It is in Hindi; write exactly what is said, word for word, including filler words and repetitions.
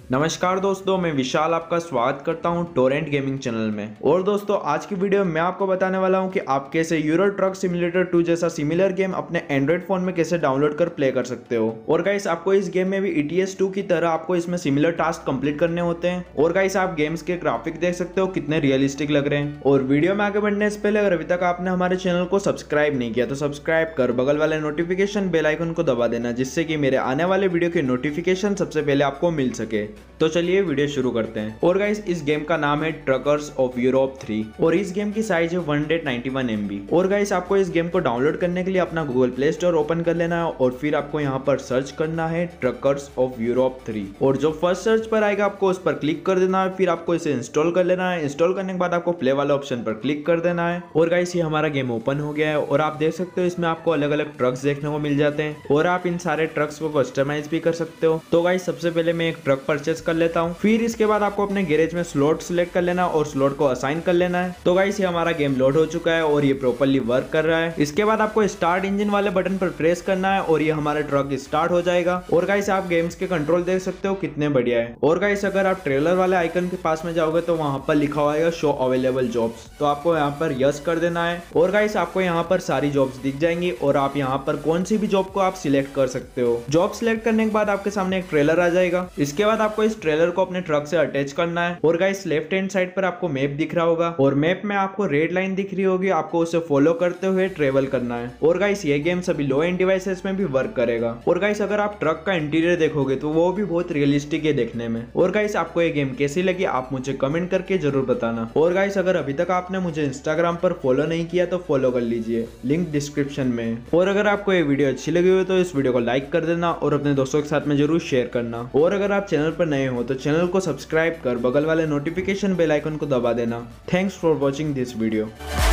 नमस्कार दोस्तों, मैं विशाल आपका स्वागत करता हूं टोरेंट गेमिंग चैनल में। और दोस्तों, आज की वीडियो में मैं आपको बताने वाला हूं कि आप कैसे यूरो ट्रक सिमुलेटर टू जैसा सिमिलर गेम अपने एंड्रॉइड फोन में कैसे डाउनलोड कर प्ले कर सकते हो। और गाइस, आपको इस गेम में भी ई टी एस टू की तरह आपको इसमें सिमिलर टास्क कंप्लीट करने होते हैं। और गाइस, आप गेम्स के ग्राफिक देख सकते हो कितने रियलिस्टिक लग रहे हैं। और वीडियो में आगे बढ़ने से पहले अगर अभी तक आपने हमारे चैनल को सब्सक्राइब नहीं किया तो सब्सक्राइब कर बगल वाले नोटिफिकेशन बेल आइकन को दबा देना, जिससे कि मेरे आने वाले वीडियो के नोटिफिकेशन सबसे पहले आपको मिल सके। तो चलिए वीडियो शुरू करते हैं। और गाइस, इस गेम का नाम है ट्रकर्स ऑफ यूरोप थ्री और इस गेम की साइज है one hundred ninety one M B. और गाइस, आपको इस गेम को डाउनलोड करने के लिए अपना गूगल प्ले स्टोर ओपन कर लेना है और फिर आपको यहाँ पर सर्च करना है ट्रकर्स ऑफ यूरोप थ्री। और जो फर्स्ट सर्च पर आएगा आपको उस पर क्लिक कर देना है। फिर आपको इसे इंस्टॉल कर लेना है। इंस्टॉल करने के बाद आपको प्ले वाले ऑप्शन पर क्लिक कर देना है। और गाइस, ये हमारा गेम ओपन हो गया है और आप देख सकते हो इसमें आपको अलग अलग ट्रक्स देखने को मिल जाते हैं और आप इन सारे ट्रक्स को कस्टमाइज भी कर सकते हो। तो गाइस, सबसे पहले मैं एक ट्रक परचेस कर लेता हूँ। फिर इसके बाद आपको अपने गैरेज में स्लॉट सिलेक्ट कर लेना और स्लॉट को असाइन कर लेना है। तो गाइस, ये हमारा गेम लोड हो चुका है और ये प्रॉपर्ली वर्क कर रहा है। इसके बाद आपको स्टार्ट इंजन वाले बटन पर प्रेस करना है और ये हमारा ट्रक स्टार्ट हो जाएगा। और गाइस, आप गेम्स के कंट्रोल देख सकते हो कितने बढ़िया है। और गाइस, अगर आप ट्रेलर वाले आइकन के पास में जाओगे तो वहां पर लिखा हुआ है शो अवेलेबल जॉब्स, तो आपको यहाँ पर यस कर देना है। और गाइस, आपको यहाँ पर सारी जॉब्स दिख जाएंगी और आप यहाँ पर कौन सी भी जॉब को आप सिलेक्ट कर सकते हो। जॉब सिलेक्ट करने के बाद आपके सामने एक ट्रेलर आ जाएगा। इसके बाद आपको इस ट्रेलर को अपने ट्रक से अटैच करना है। और गाइस, लेफ्ट हैंड साइड पर आपको मैप दिख रहा होगा और मैप में आपको रेड लाइन दिख रही होगी, आपको उसे फॉलो करते हुए ट्रेवल करना है। और गाइस, ये गेम सभी लो एंड डिवाइसेस में भी वर्क करेगा। और गाइस, अगर आप ट्रक का इंटीरियर देखोगे तो वो भी बहुत रियलिस्टिक है देखने में। और गाइस, आपको ये गेम कैसी लगी आप मुझे कमेंट करके जरूर बताना। और गाइस, अगर अभी तक आपने मुझे इंस्टाग्राम पर फॉलो नहीं किया तो फॉलो कर लीजिए, लिंक डिस्क्रिप्शन में। और अगर आपको ये वीडियो अच्छी लगी हो तो इस वीडियो को लाइक कर देना और अपने दोस्तों के साथ में जरूर शेयर करना। और अगर आप चैनल पर नए हो तो चैनल को सब्सक्राइब कर बगल वाले नोटिफिकेशन बेल आइकन को दबा देना। Thanks for watching this video.